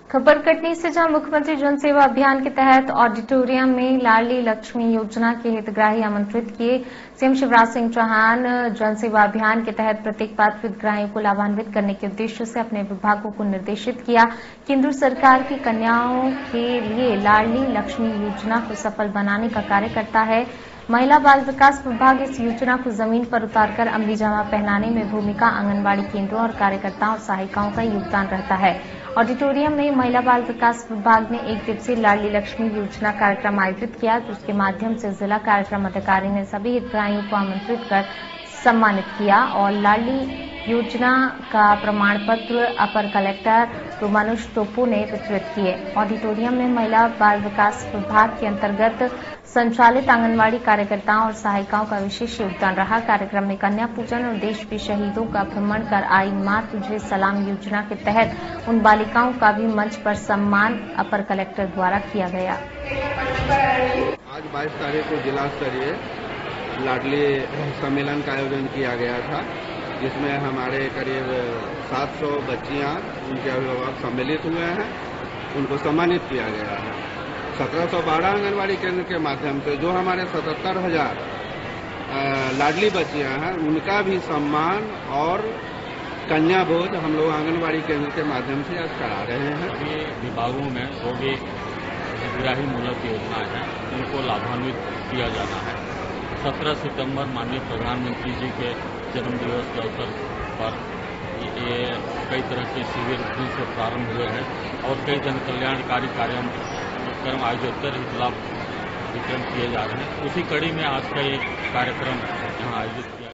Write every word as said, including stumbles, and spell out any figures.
खबर कटनी से, जहां मुख्यमंत्री जन सेवा अभियान के तहत ऑडिटोरियम में लाडली लक्ष्मी योजना के हितग्राही आमंत्रित किए। सीएम शिवराज सिंह चौहान जन सेवा अभियान के तहत प्रत्येक पात्र हितग्राहियों को लाभान्वित करने के उद्देश्य से अपने विभागों को निर्देशित किया। केंद्र सरकार की कन्याओं के लिए लाडली लक्ष्मी योजना को सफल बनाने का कार्य करता है। महिला बाल विकास विभाग इस योजना को जमीन पर उतारकर अमली जामा पहनाने में भूमिका आंगनबाड़ी केंद्रों और कार्यकर्ताओं और सहायिकाओं का योगदान रहता है। ऑडिटोरियम में महिला बाल विकास विभाग ने एक दिवसीय लाडली लक्ष्मी योजना कार्यक्रम आयोजित किया, जिसके माध्यम से जिला कार्यक्रम अधिकारी ने सभी हितग्राहियों को आमंत्रित कर सम्मानित किया और लाडली योजना का प्रमाण पत्र अपर कलेक्टर रोमानुष टोपो ने वितरित किए। ऑडिटोरियम में महिला बाल विकास विभाग के अंतर्गत संचालित आंगनबाड़ी कार्यकर्ताओं और सहायिकाओं का विशेष योगदान रहा। कार्यक्रम में कन्या पूजन और देश के शहीदों का भ्रमण कर आई मां तुझे सलाम योजना के तहत उन बालिकाओं का भी मंच पर सम्मान अपर कलेक्टर द्वारा किया गया। आज बाईस तारीख को जिला स्तरीय लाडली सम्मेलन का आयोजन किया गया था, जिसमें हमारे करीब सात सौ बच्चियां, उनके अभिभावक सम्मिलित हुए हैं। उनको सम्मानित किया गया है। सत्रह सौ बारह आंगनबाड़ी केंद्र के माध्यम से जो हमारे सतहत्तर हजार लाडली बच्चियां हैं, उनका भी सम्मान और कन्या भोज हम लोग आंगनबाड़ी केंद्र के माध्यम से आज करा रहे हैं। ये विभागों में जो भी हितग्राही मूलक योजना है, उनको लाभान्वित किया जाना है। सत्रह सितंबर माननीय प्रधानमंत्री जी के जन्म दिवस के अवसर पर ये कई तरह के शिविर से प्रारंभ हुए हैं और कई जन कल्याणकारी कार्यक्रम आयोजित कर लाभ वितरण किए जा रहे हैं। उसी कड़ी में आज का ये कार्यक्रम यहाँ आयोजित किया।